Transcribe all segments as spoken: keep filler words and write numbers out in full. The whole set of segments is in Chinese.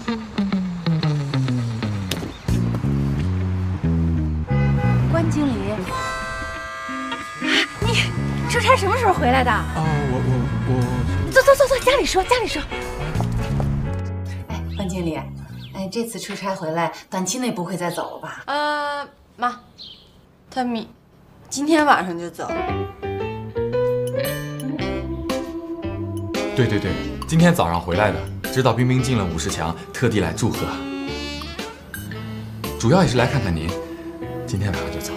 关经理，你出差什么时候回来的？ 啊，我我我， 坐坐坐坐，家里说，家里说。哎，关经理，哎，这次出差回来，短期内不会再走了吧？ 呃，妈，他明今天晚上就走。 对对对，今天早上回来的，知道冰冰进了五十强，特地来祝贺。主要也是来看看您，今天晚上就走。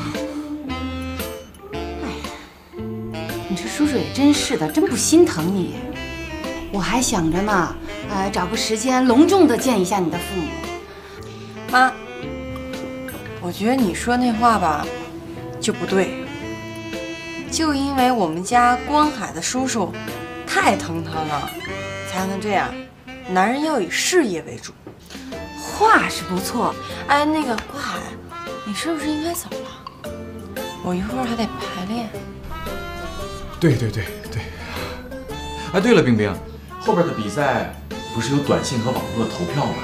你这叔叔也真是的，真不心疼你。我还想着呢，呃，找个时间隆重的见一下你的父母。 妈，我觉得你说那话吧，就不对。就因为我们家关海的叔叔太疼他了，才能这样。男人要以事业为主。 话是不错， 哎，那个关海，你是不是应该走了？我一会儿还得排练。 对对对对。哎，对了，冰冰，后边的比赛不是有短信和网络的投票吗？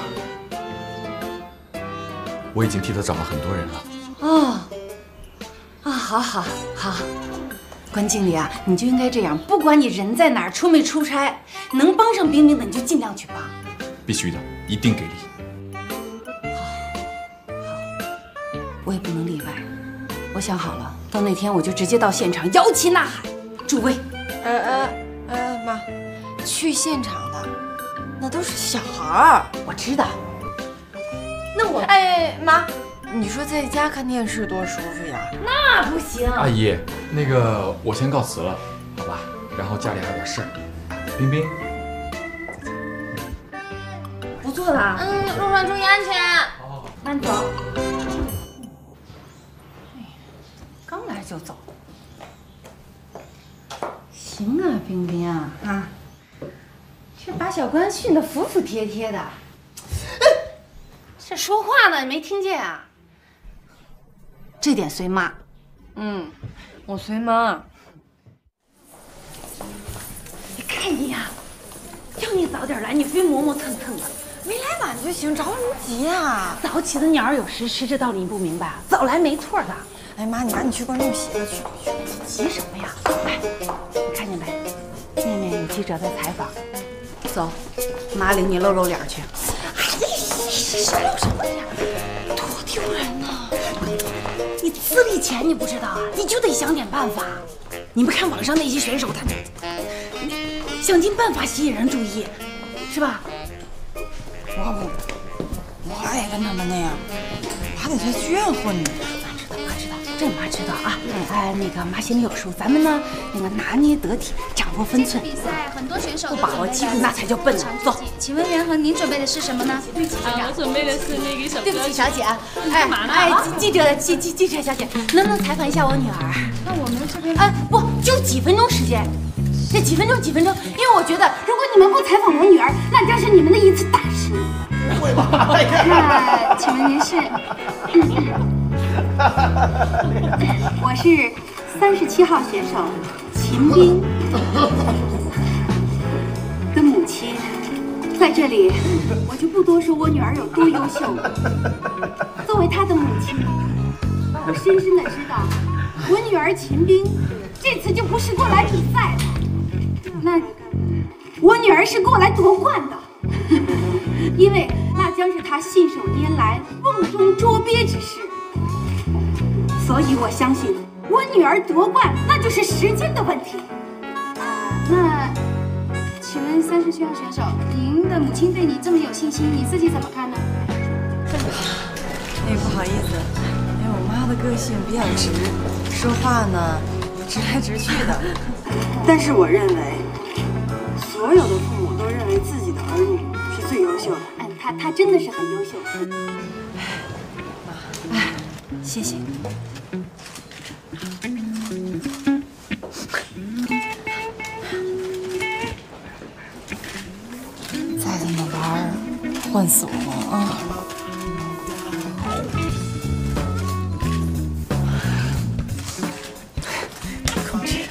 我已经替他找了很多人了。 哦，啊，好好好，关经理啊，你就应该这样，不管你人在哪儿，出没出差，能帮上冰冰的你就尽量去帮。 必须的，一定给力。 我也不能例外。我想好了，到那天我就直接到现场摇旗呐喊，助威。 呃呃呃，妈，去现场的那都是小孩儿。 我知道。那我哎，妈，你说在家看电视多舒服呀？ 那不行。 阿姨，那个我先告辞了，好吧？然后家里还有点事儿。冰冰， 不做了。 嗯，路上注意安全。 好， 慢走。刚来就走。行啊，冰冰啊，啊，这把小关训得服服帖帖的。这说话呢，你没听见啊？这点随妈。 嗯，我随妈。 你看你呀，叫你早点来，你非磨磨蹭蹭的。 没来晚就行，着什么急啊？ 早起的鸟儿有时吃，这道理你不明白啊？早来没错的。 哎妈，你妈，你去观众席了，去去。 急什么呀？哎，你看见没？面面有记者在采访。走，妈领你露露脸去。哎，露什么脸？多丢人呐！你资历浅你不知道啊？你就得想点办法。你们看网上那些选手，他就你想尽办法吸引人注意，是吧？ 我不，我还得跟他们那样，我还得在剧院混呢。 这妈知道啊，哎，那个妈心里有数，咱们呢，那个拿捏得体，掌握分寸。 比赛很多选手不把握机会，那才叫笨呢。走， 请问袁恒，您准备的是什么呢？ 对不起， 啊，我准备的是那个什么？ 对不起，小姐，哎哎，记者记记记者小姐，能不能采访一下我女儿？ 那我们这边， 哎，不，就几分钟时间，这几分钟几分钟，因为我觉得，如果你们不采访我女儿，那将是你们的一次大失误。 会吧？那请问您是？ 我是三十七号选手秦冰的母亲，在这里我就不多说我女儿有多优秀了。作为她的母亲，我深深的知道，我女儿秦冰这次就不是过来比赛的，那我女儿是过来夺冠的，因为那将是她信手拈来、瓮中捉鳖之事。所以我相信，我女儿夺冠那就是时间的问题。那，请问三十七号选手，您的母亲对你这么有信心，你自己怎么看呢？ 那不好意思，因为我妈的个性比较直，说话呢直来直去的。 但是我认为，所有的父母都认为自己的儿女是最优秀的。哎，她她真的是很优秀。 哎，谢谢。 再这么玩，换死我啊！控制。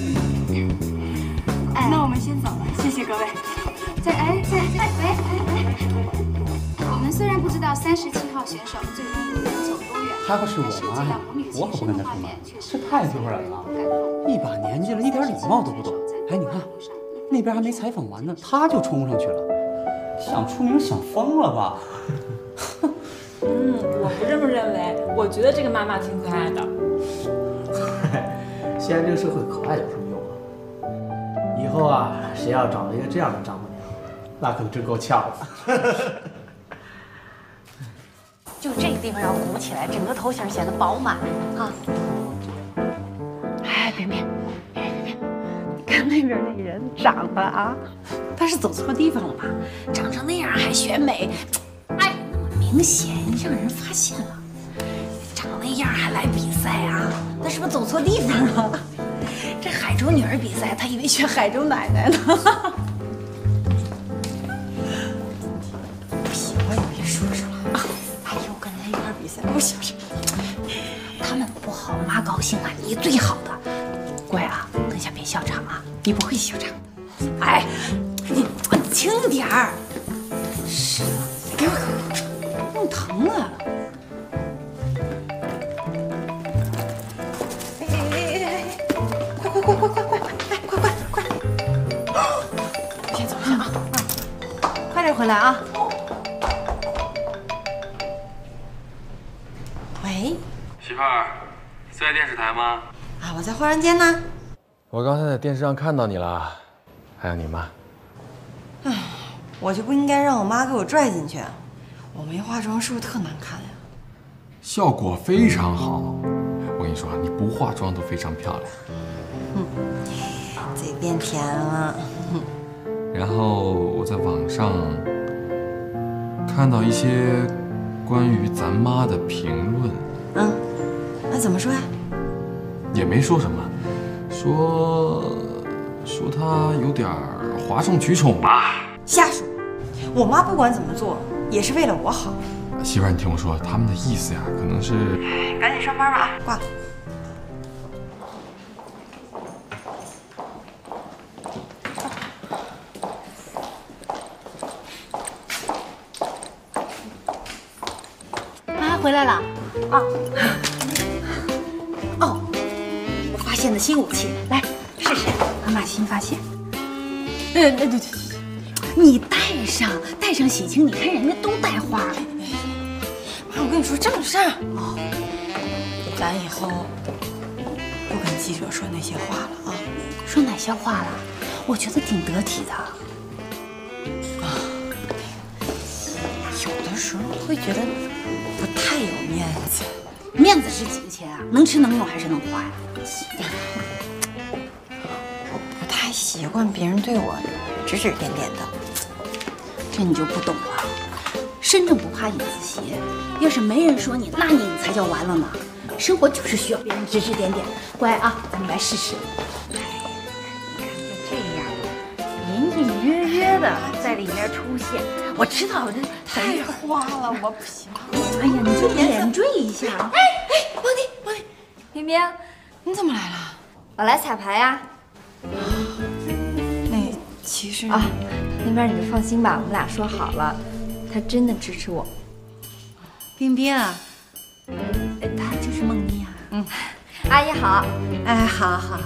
哎，那我们先走了，谢谢各位。再哎再哎哎哎哎。 我们虽然不知道三十七号选手最终一路能走多远， 她可是我妈呀，我可不跟她出门，这太丢人了。一把年纪了，一点礼貌都不懂。哎，你看，那边还没采访完呢，她就冲上去了，想出名想疯了吧？ 嗯，我不这么认为，我觉得这个妈妈挺可爱的。 现在这个社会可爱有什么用啊？以后啊，谁要找一个这样的丈母娘，那可真够呛的。 就这个地方要鼓起来，整个头型显得饱满啊！哎，别别别别别，看那边那人长得啊，他是走错地方了吧？长成那样还选美，哎，那么明显让人发现了。长那样还来比赛啊？那是不是走错地方了？这海州女儿比赛，他以为选海州奶奶呢。 不行，我也别说说了。哎呦，跟他一块比赛，不行。 他们不好，妈高兴啊！你最好的，乖啊，等下别笑场啊，你不会笑场的。哎，你轻点儿。是啊，给我弄疼了。哎哎哎哎！快快快快快快！哎，快快快！先走一下啊啊！快点回来啊！ 喂， 媳妇儿，在电视台吗？ 啊，我在化妆间呢。 我刚才在电视上看到你了，还有你妈。 唉，我就不应该让我妈给我拽进去，我没化妆是不是特难看呀？ 效果非常好，我跟你说，你不化妆都非常漂亮。 嗯，嘴变甜了。 然后我在网上看到一些关于咱妈的评论， 嗯，那怎么说呀？ 也没说什么，说说她有点哗众取宠吧。 瞎说，我妈不管怎么做也是为了我好。 媳妇儿，你听我说，他们的意思呀，可能是…… 赶紧上班吧啊，挂了。 妈回来了啊！哦，我发现的新武器，来试试。妈妈新发现。呃，对对对对，你戴上，戴上喜庆，你看人家都戴花。 妈，我跟你说正事儿哦，咱以后不跟记者说那些话了啊。 说哪些话了？我觉得挺得体的。 啊，有的时候会觉得不太有面子。 面子值几个钱啊？能吃能用还是能花呀？ 我不太习惯别人对我指指点点的。 这你就不懂了。身正不怕影子斜，要是没人说你，那你才叫完了呢。生活就是需要别人指指点点。乖啊，咱们来试试。哎，你看就这样，隐隐约约的在里面出现。我知道，这太花了，我不行。 哎呀，你就点缀一下。 哎哎，王迪，王迪， 冰冰， 你怎么来了？ 我来彩排呀。 那其实啊，那边你就放心吧，我们俩说好了，他真的支持我。 冰冰啊，呃她就是梦妮啊。 嗯，阿姨好。 哎，好好。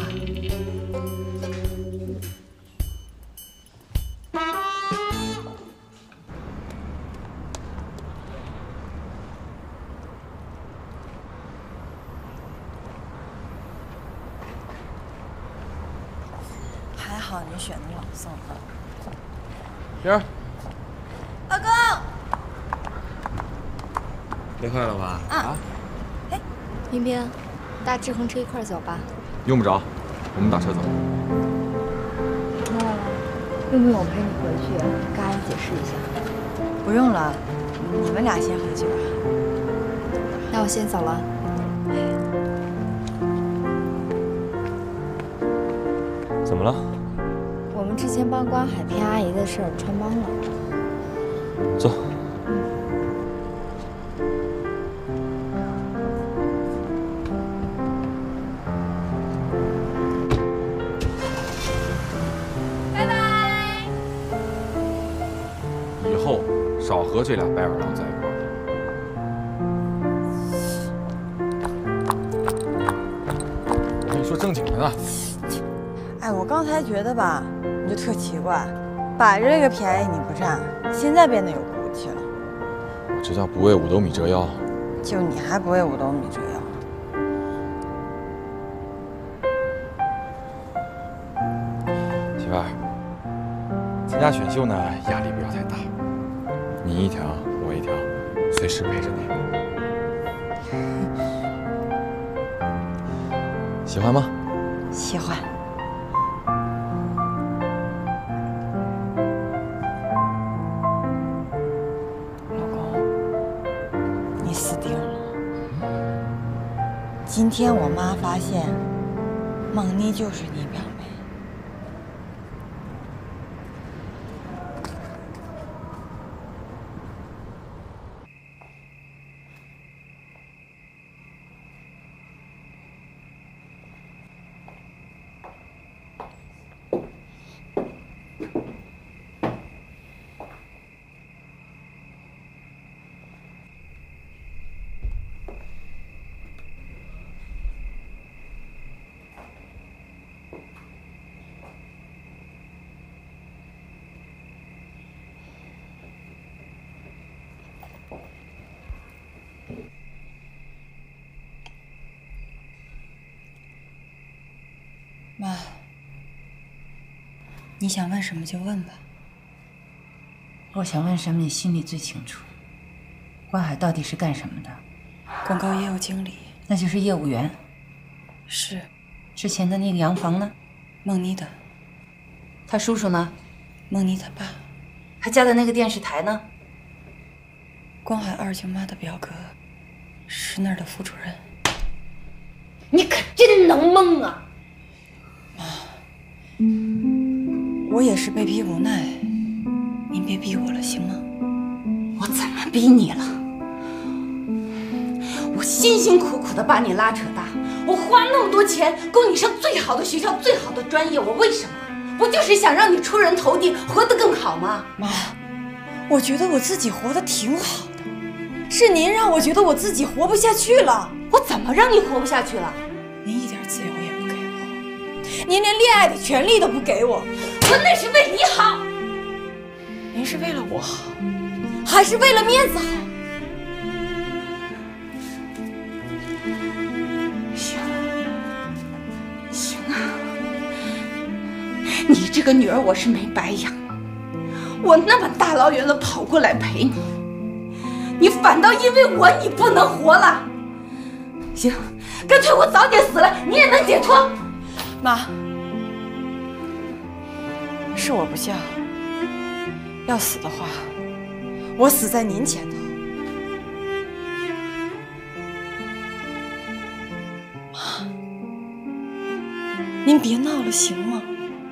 还好你选的朗诵。 冰儿， 老公。 累坏了吧？啊？ 冰冰，搭志恒车一块儿走吧。 用不着，我们打车走。 那用不用我陪你回去，跟阿姨解释一下？ 不用了，你们俩先回去吧。 那我先走了。 怎么了？ 我们之前帮关海骗阿姨的事儿穿帮了。 走。 拜拜。 以后少和这俩白眼狼在一块儿。我跟你说正经的呢。 哎，我刚才觉得吧，你就特奇怪，摆着这个便宜你不占，现在变得有骨气了。 我这叫不为五斗米折腰。 就你还不为五斗米折腰？ 媳妇儿，参加选秀呢，压力不要太大，你一条我一条，随时陪着你。喜欢吗？ 喜欢。老公，你死定了！今天我妈发现，孟妮就是你表妹。妈，你想问什么就问吧。 我想问什么，你心里最清楚。关海到底是干什么的？ 广告业务经理。 那就是业务员。 是。 之前的那个洋房呢？ 孟妮的。 他叔叔呢？ 孟妮他爸。 他家的那个电视台呢？ 关海二舅妈的表哥，是那儿的副主任。 你可真能蒙啊！ 妈，我也是被逼无奈，您别逼我了，行吗？ 我怎么逼你了？我辛辛苦苦的把你拉扯大，我花那么多钱供你上最好的学校、最好的专业，我为什么？不就是想让你出人头地，活得更好吗？ 妈，我觉得我自己活得挺好的，是您让我觉得我自己活不下去了。 我怎么让你活不下去了？ 您一点自由也不给我，您连恋爱的权利都不给我。 我那是为你好。 您是为了我好，还是为了面子好？ 行，行啊，你这个女儿我是没白养，我那么大老远的跑过来陪你，你反倒因为我你不能活了。行，干脆我早点死了，你也能解脱。 妈，是我不孝，要死的话，我死在您前头。妈，您别闹了，行吗？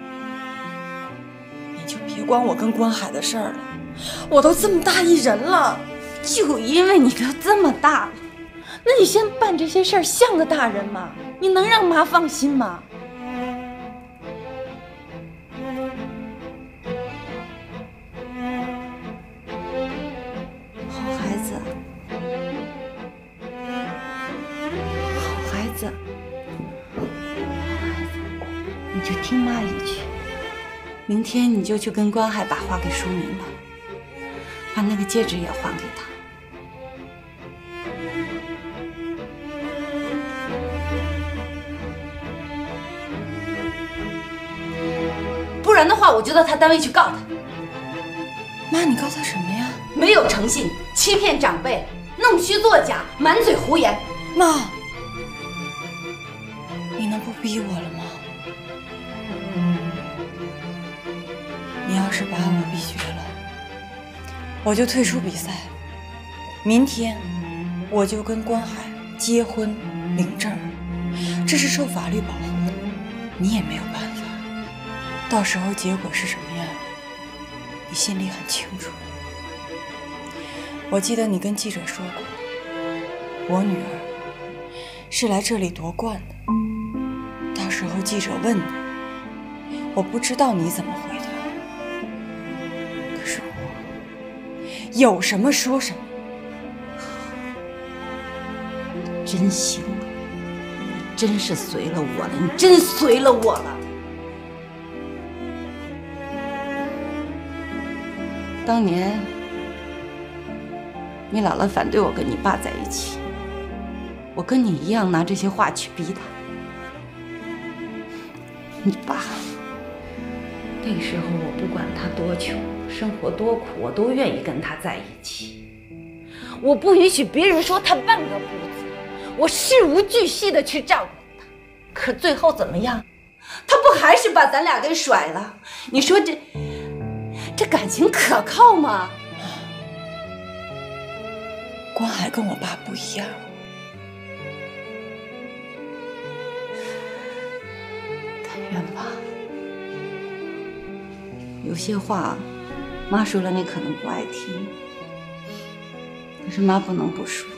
您就别管我跟关海的事儿了，我都这么大一人了。 就因为你都这么大了，那你先办这些事儿像个大人吗？你能让妈放心吗？好孩子，好孩子，好孩子，你就听妈一句，明天你就去跟关海把话给说明了，把那个戒指也还给他。不然的话，我就到他单位去告他。 妈，你告他什么呀？ 没有诚信，欺骗长辈，弄虚作假，满嘴胡言。 妈，你能不逼我了吗？你要是把我逼绝了，我就退出比赛。明天我就跟关海结婚领证，这是受法律保护的，你也没有办法。到时候结果是什么样，你心里很清楚。我记得你跟记者说过，我女儿是来这里夺冠的。到时候记者问你，我不知道你怎么回答。可是我有什么说什么。 真行啊！你真是随了我了，你真随了我了。当年你姥姥反对我跟你爸在一起，我跟你一样拿这些话去逼他。你爸那个时候，我不管他多穷，生活多苦，我都愿意跟他在一起。我不允许别人说他半个不字，我事无巨细的去照顾他。可最后怎么样？他不还是把咱俩给甩了？你说这这感情可靠吗？ 关海跟我爸不一样。 但愿吧。有些话，妈说了你可能不爱听，可是妈不能不说。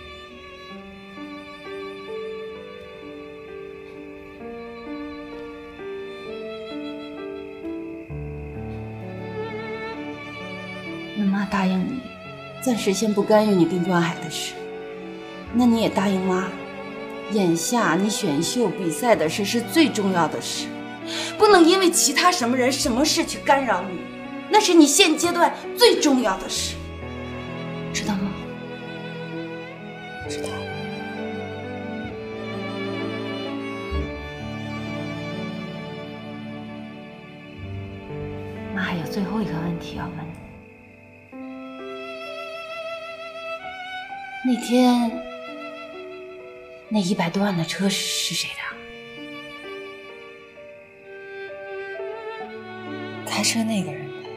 那妈答应你，暂时先不干预你跟关海的事。那你也答应妈，眼下你选秀比赛的事是最重要的事，不能因为其他什么人、什么事去干扰你，那是你现阶段最重要的事，知道吗？ 知道。 妈还有最后一个问题要问你。那天那一百多万的车是谁的？ 开车那个人的。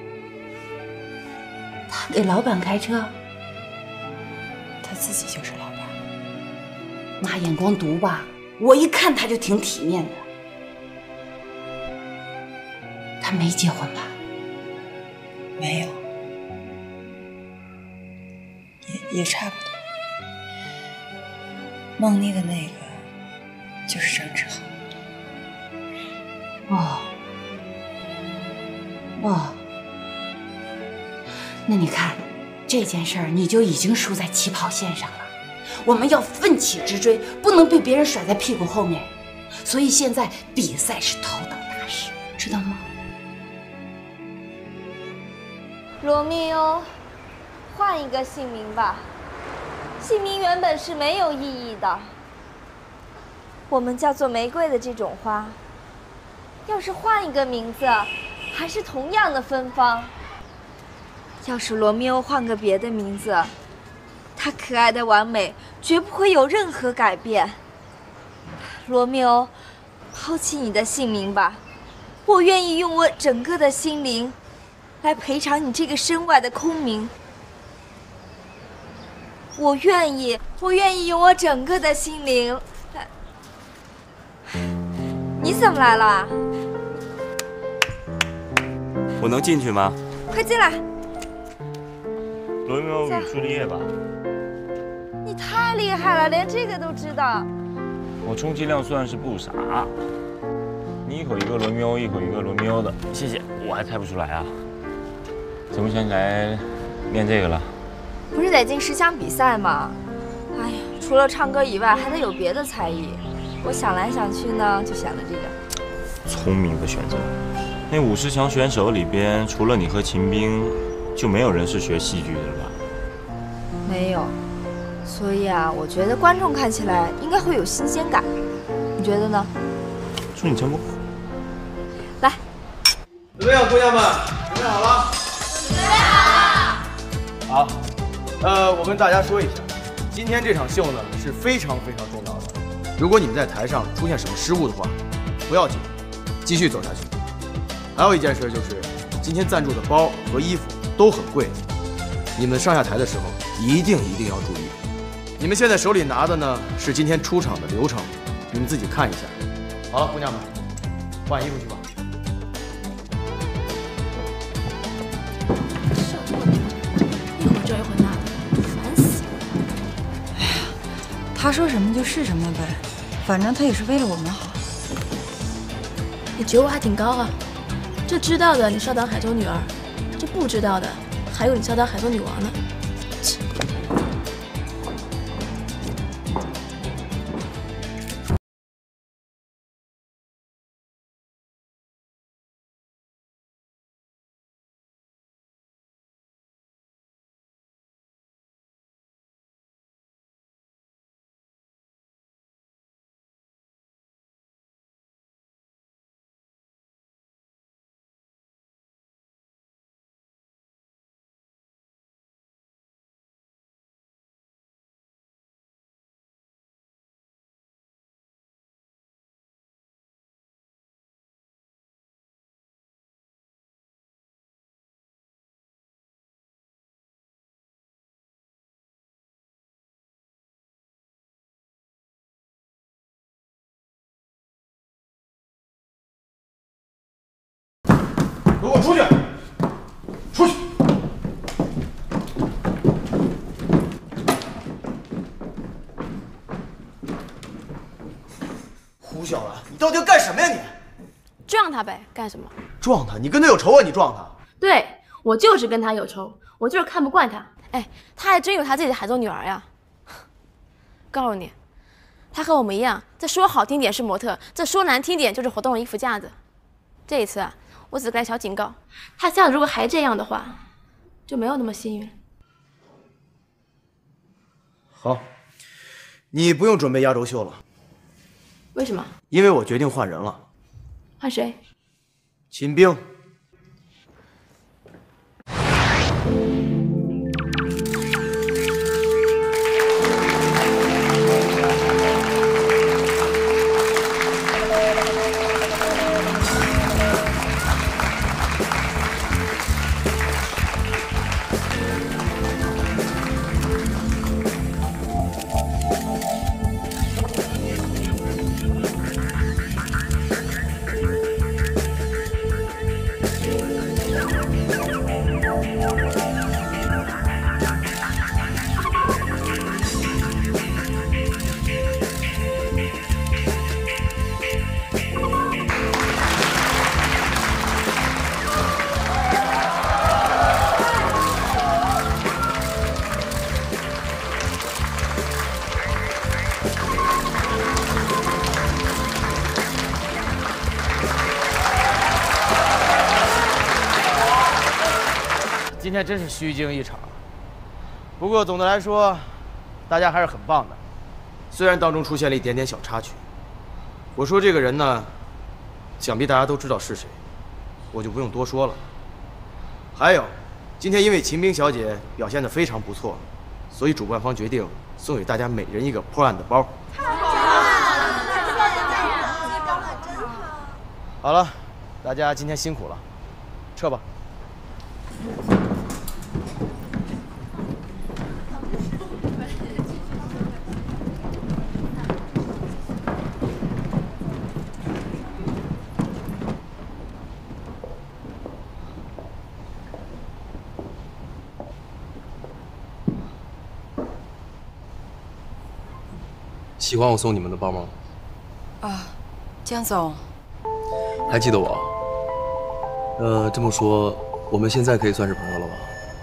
他给老板开车？ 他自己就是老板。 妈眼光毒吧？我一看他就挺体面的。他没结婚吧？ 没有，也也差不多。孟妮的那个就是张志豪。 哦哦，那你看这件事儿，你就已经输在起跑线上了。我们要奋起直追，不能被别人甩在屁股后面。所以现在比赛是头等大事，知道吗？ 罗密欧，换一个姓名吧。姓名原本是没有意义的，我们叫做玫瑰的这种花，要是换一个名字，还是同样的芬芳。要是罗密欧换个别的名字，他可爱的完美绝不会有任何改变。罗密欧，抛弃你的姓名吧，我愿意用我整个的心灵来赔偿你这个身外的空名。我愿意，我愿意用我整个的心灵来。你怎么来了？ 我能进去吗？ 快进来！ 罗密欧与朱丽叶吧。 你太厉害了，连这个都知道。 我充其量算是不傻。你一口一个罗密欧，一口一个罗密欧的，谢谢，我还猜不出来啊。怎么想起来练这个了？ 不是得进十强比赛吗？哎呀，除了唱歌以外，还得有别的才艺。我想来想去呢，就选了这个。 聪明的选择。那五十强选手里边，除了你和秦冰，就没有人是学戏剧的了吧？ 没有。所以啊，我觉得观众看起来应该会有新鲜感。你觉得呢？ 祝你成功。 来， 准备好，姑娘们，准备好了？ 准备好了。 好。呃，我跟大家说一下，今天这场秀呢是非常非常重要的。如果你们在台上出现什么失误的话，不要紧，继续走下去。还有一件事就是，今天赞助的包和衣服都很贵，你们上下台的时候一定一定要注意。你们现在手里拿的呢是今天出场的流程，你们自己看一下。好了，姑娘们，换衣服去吧。 他说什么就是什么呗，反正他也是为了我们好。 你觉悟还挺高啊！这知道的你少当海州女儿，这不知道的还有你想当海豚女王呢。切！ 给我出去！出去！胡小兰，你到底要干什么呀你？ 撞他呗，干什么？ 撞他？你跟他有仇啊？你撞他？ 对，我就是跟他有仇，我就是看不惯他。哎，他还真有他自己的海州女儿呀！告诉你，他和我们一样，这说好听点是模特，这说难听点就是活动的衣服架子。这一次啊，我只是来小警告，他下次如果还这样的话，就没有那么幸运。 好，你不用准备压轴秀了。 为什么？ 因为我决定换人了。 换谁？ 秦冰。今天真是虚惊一场，不过总的来说，大家还是很棒的。虽然当中出现了一点点小插曲，我说这个人呢，想必大家都知道是谁，我就不用多说了。还有，今天因为秦冰小姐表现得非常不错，所以主办方决定送给大家每人一个破案的包。好了，大家今天辛苦了，撤吧。 喜欢我送你们的包吗？ 啊，江总， 还记得我？呃，这么说，我们现在可以算是朋友了吧？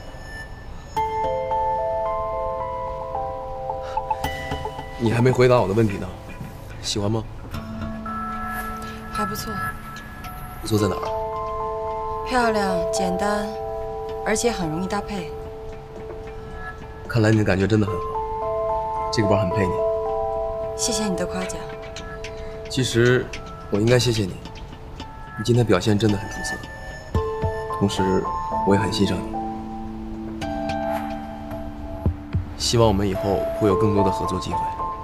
你还没回答我的问题呢，喜欢吗？ 还不错。 不错在哪儿？ 漂亮、简单，而且很容易搭配。 看来你的感觉真的很好，这个包很配你。 谢谢你的夸奖。 其实我应该谢谢你，你今天表现真的很出色，同时我也很欣赏你。希望我们以后会有更多的合作机会。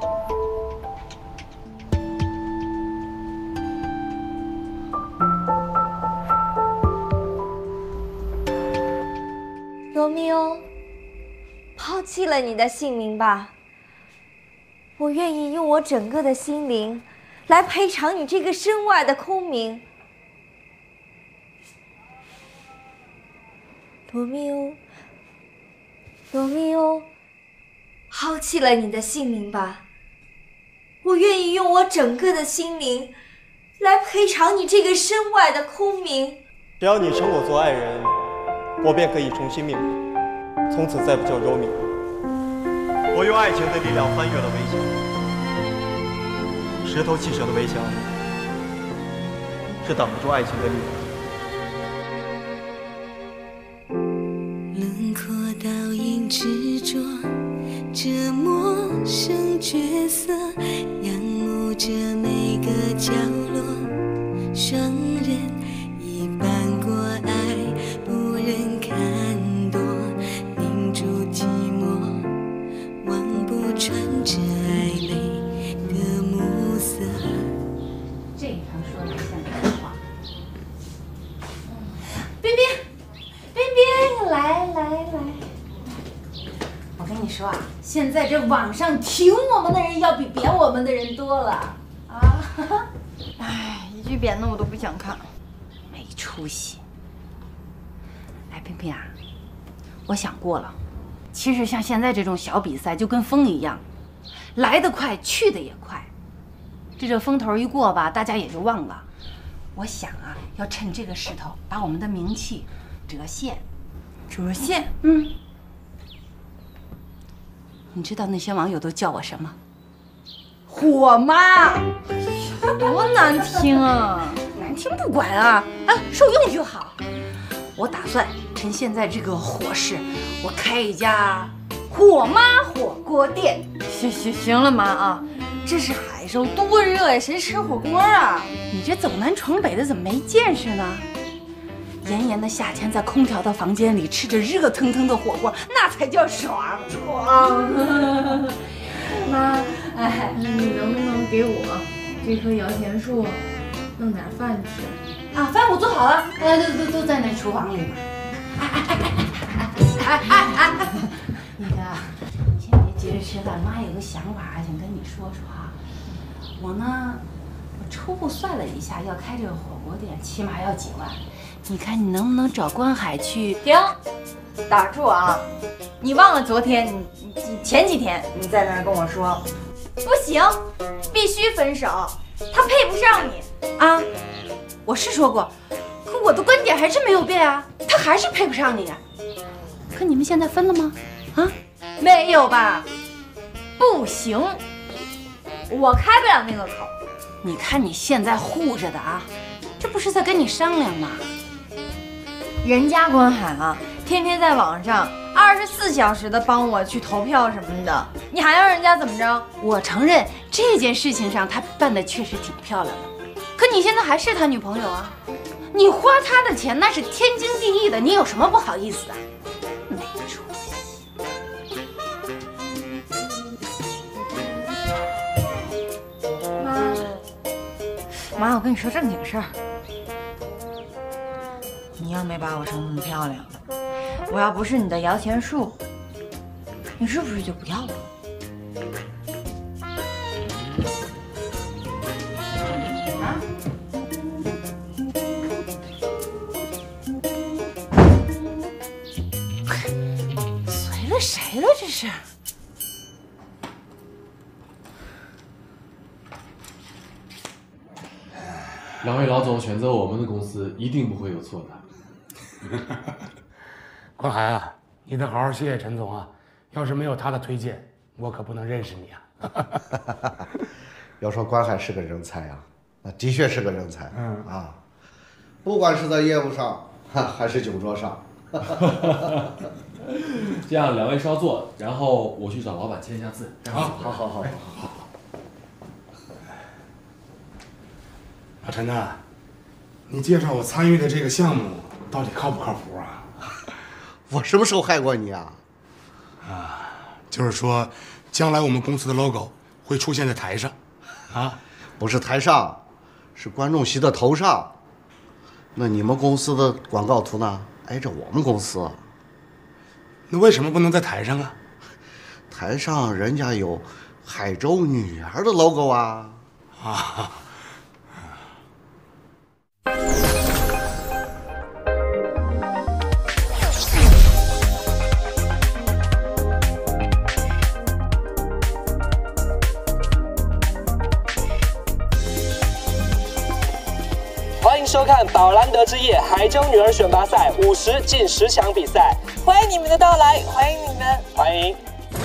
罗密欧，抛弃了你的姓名吧。我愿意用我整个的心灵来赔偿你这个身外的空名。罗密欧，罗密欧，抛弃了你的姓名吧。我愿意用我整个的心灵来赔偿你这个身外的空名。 只要你称我做爱人， 我便可以重新命名，从此再不叫柔米。我用爱情的力量翻越了围墙，石头砌成的围墙是挡不住爱情的力量。 轮廓倒影执着，这陌生角色，仰慕着每个角落，双人一般过爱，不忍看多，凝住寂寞，望不穿这暧昧的暮色。 这一趟说的像真话。冰冰，冰冰，来来来。我跟你说啊，现在这网上挺我们的人要比贬我们的人多了啊！ 哎，一句贬的我都不想看， 没出息。哎，萍萍啊，我想过了，其实像现在这种小比赛就跟风一样，来得快，去得也快。这这风头一过吧，大家也就忘了。我想啊，要趁这个势头，把我们的名气折现。 折现？ 嗯。你知道那些网友都叫我什么？火妈， 多难听啊！ 难听不管啊，啊，受用就好。我打算趁现在这个火势，我开一家火妈火锅店。 行行行了妈啊，这是海州多热呀，谁吃火锅啊？ 你这走南闯北的，怎么没见识呢？炎炎的夏天，在空调的房间里吃着热腾腾的火锅，那才叫爽爽。 妈，哎，你能不能给我这棵摇钱树弄点饭吃？ 啊，饭我做好了，呃，都都都在那厨房里呢。哎哎哎哎哎哎哎！那个，你先别急着吃饭，妈有个想法想跟你说说啊。我呢，我初步算了一下，要开这个火锅店，起码要几万。你看你能不能找关海去？ 停，打住啊！你忘了昨天你你前几天你在那儿跟我说，不行，必须分手，他配不上你啊！我是说过，可我的观点还是没有变啊，他还是配不上你。可你们现在分了吗？啊， 没有吧？不行，我开不了那个口。 你看你现在护着的啊，这不是在跟你商量吗？ 人家关海啊，天天在网上二十四小时的帮我去投票什么的，你还要人家怎么着？ 我承认这件事情上他办的确实挺漂亮的，可你现在还是他女朋友啊，你花他的钱那是天经地义的，你有什么不好意思的？没出息。 妈，妈，我跟你说正经事儿。你要没把我生那么漂亮，我要不是你的摇钱树，你是不是就不要了？啊？ 随了谁了这是？ 两位老总选择我们的公司，一定不会有错的。 关海啊，你得好好谢谢陈总啊！要是没有他的推荐，我可不能认识你啊！ 要说关海是个人才啊，那的确是个人才。嗯啊，不管是在业务上，还是酒桌上。 这样，两位稍坐，然后我去找老板签一下字。 好，好，好，好，好。 老陈呐，你介绍我参与的这个项目到底靠不靠谱啊？ 我什么时候害过你啊？ 啊，就是说，将来我们公司的 logo 会出现在台上，啊， 不是台上，是观众席的头上。那你们公司的广告图呢，挨着我们公司。 那为什么不能在台上啊？ 台上人家有海州女儿的 logo 啊。啊。 欢迎收看宝兰德之夜海州女儿选拔赛五十进十强比赛，欢迎你们的到来，欢迎你们，欢迎。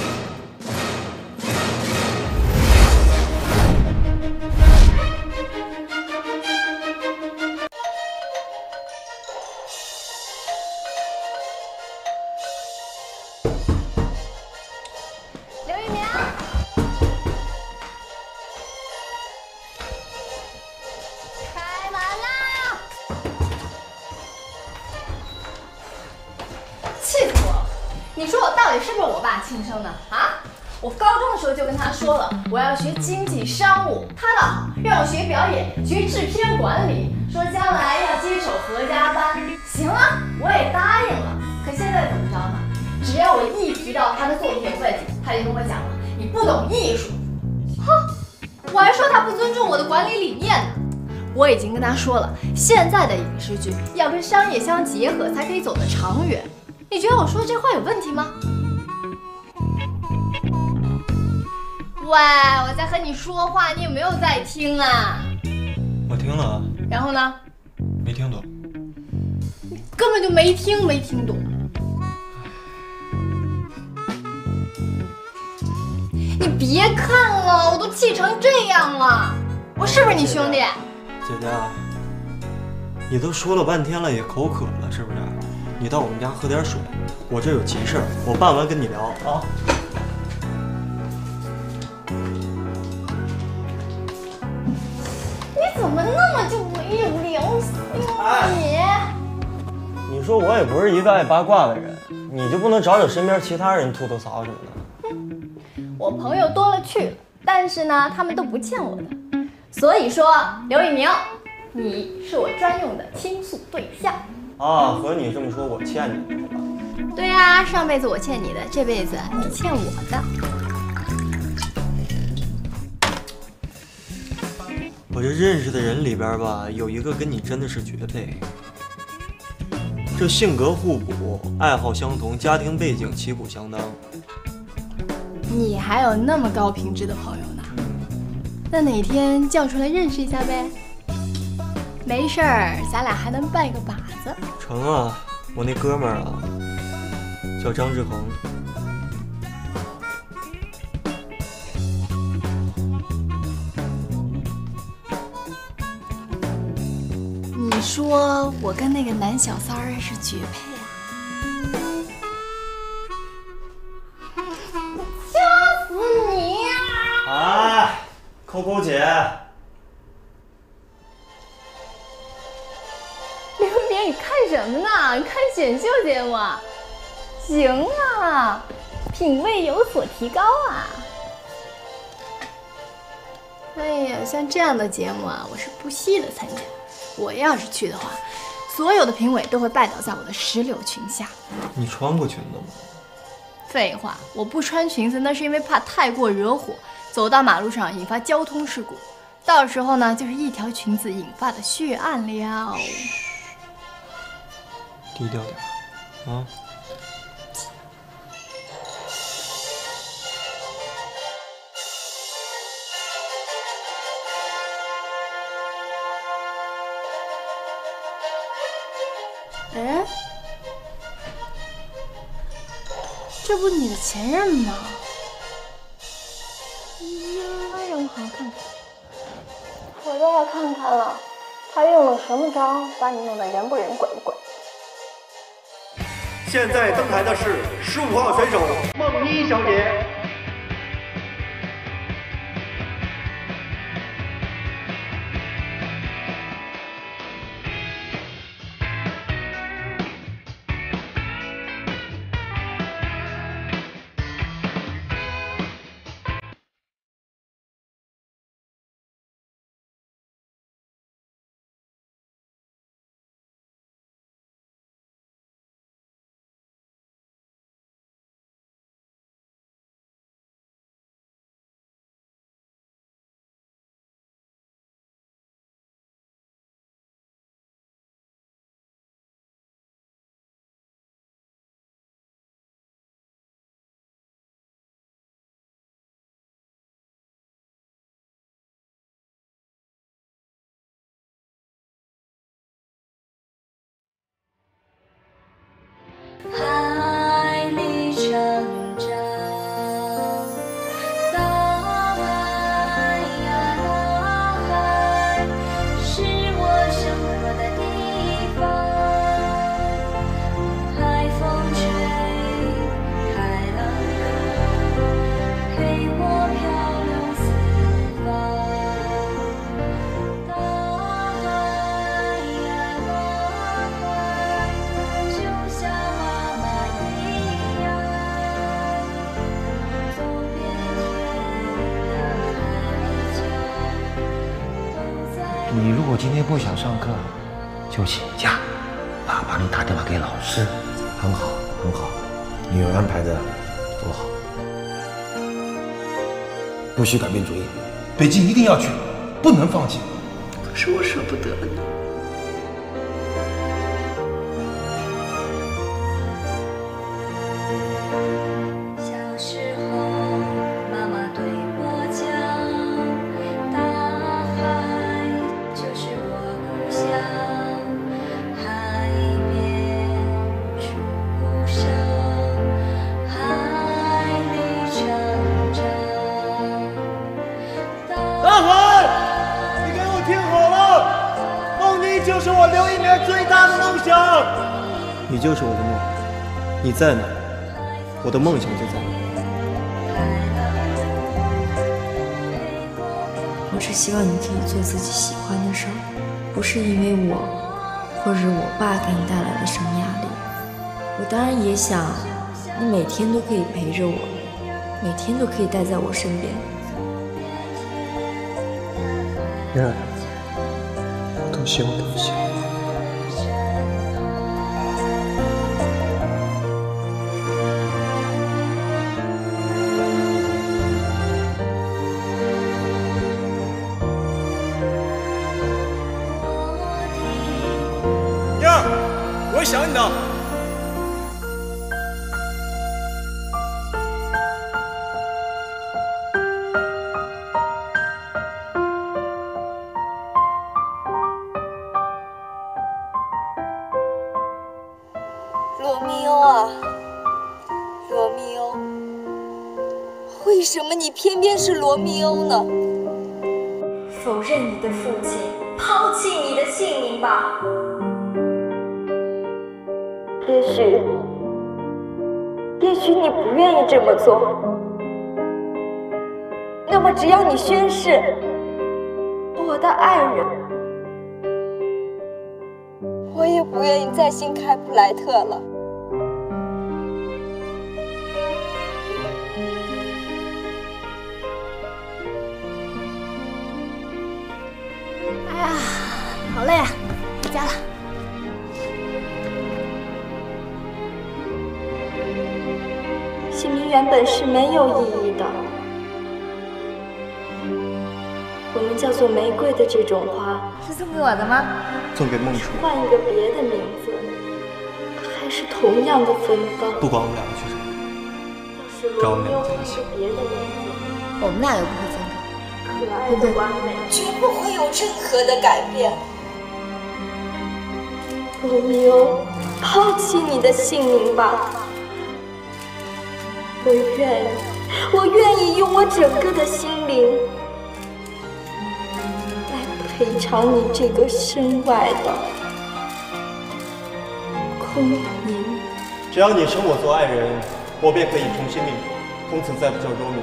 刘一鸣，开门啦！气死我了！你说我到底是不是我爸亲生的啊？我高中的时候就跟他说了，我要学经济商务，他倒好，让我学表演，学制片管理，说将来要接手合家班。行啊，我也答应了。可现在怎么着呢？只要我一提到他的作品有问题，他就跟我讲了，你不懂艺术。哼，我还说他不尊重我的管理理念呢。我已经跟他说了，现在的影视剧要跟商业相结合，才可以走得长远。你觉得我说这话有问题吗？喂，我在和你说话，你有没有在听啊？ 我听了啊。 然后呢？ 没听懂。 根本就没听，没听懂。你别看了，我都气成这样了，我是不是你兄弟？ 姐姐，你都说了半天了，也口渴了，是不是？你到我们家喝点水，我这有急事，我办完跟你聊啊。 你怎么那么就没有良心啊你？ 你说我也不是一个爱八卦的人，你就不能找找身边其他人吐吐槽什么的？ 我朋友多了去了，但是呢，他们都不欠我的。所以说，刘一鸣，你是我专用的倾诉对象。 啊，和你这么说，我欠你的是吧？ 对呀、啊，上辈子我欠你的，这辈子你欠我的。 我这认识的人里边吧，有一个跟你真的是绝配。这性格互补，爱好相同，家庭背景旗鼓相当。 你还有那么高品质的朋友呢？那哪天叫出来认识一下呗？没事儿，咱俩还能拜个把子。 成啊，我那哥们儿啊，叫张志恒。 你说我跟那个男小三儿是绝配啊？吓死你呀！ 哎，扣扣姐， 刘一鸣，你看什么呢？你看选秀节目啊？行啊，品味有所提高啊。哎呀，像这样的节目啊，我是不惜的参加。我要是去的话，所有的评委都会拜倒在我的石榴裙下。 你穿过裙子吗？ 废话，我不穿裙子那是因为怕太过惹火，走到马路上引发交通事故，到时候呢就是一条裙子引发的血案了。 低调点啊。 哎，这不你的前任吗？呀，让我好好看看。我倒要看看了，他用了什么招把你弄得人不人鬼不鬼？ 现在登台的是十五号选手梦一小姐。 海里成长。大海呀大海，是我生活的地方。海风吹，海浪歌，陪我漂流四方。大海呀大海，就像妈妈一样，走遍天涯海角，都在。 你如果今天不想上课，就请假，爸帮你打电话给老师。 很好，很好，女儿安排的多好。 不许改变主意，北京一定要去，不能放弃。 可是我舍不得你。小时候，妈妈对我讲，大海就是我故乡，海边出生，海里成长。 大海，你给我听好了，梦妮就是我刘一鸣最大的梦想。 你就是我的梦，你在哪，我的梦想就在哪。 我只希望你可以做自己喜欢的事儿，不是因为我或者我爸给你带来了什么压力。我当然也想你每天都可以陪着我，每天都可以待在我身边。 然而，我都希望同行。 燕儿，我会想你的。 罗密欧啊，罗密欧，为什么你偏偏是罗密欧呢？ 否认你的父亲，抛弃你的姓名吧。 也许，也许你不愿意这么做。那么，只要你宣誓，我的爱人，我也不愿意再信开普莱特了。 哎呀，好累啊，回家了。 姓名原本是没有意义的，我们叫做玫瑰的这种花， 是送给我的吗？ 送给梦楚。 换一个别的名字，还是同样的芬芳。 不管我们两个去什么，只要我们两个在一起。 别的名字， 我们俩又不会分开， 可爱的完美，绝不会有任何的改变。罗密欧，抛弃你的姓名吧。我愿意，我愿意用我整个的心灵来赔偿你这个身外的空名。 只要你生我做爱人，我便可以重新命名，从此再不叫罗密。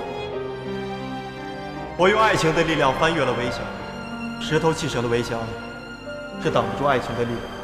我用爱情的力量翻越了围墙，石头砌成的围墙是挡不住爱情的力量。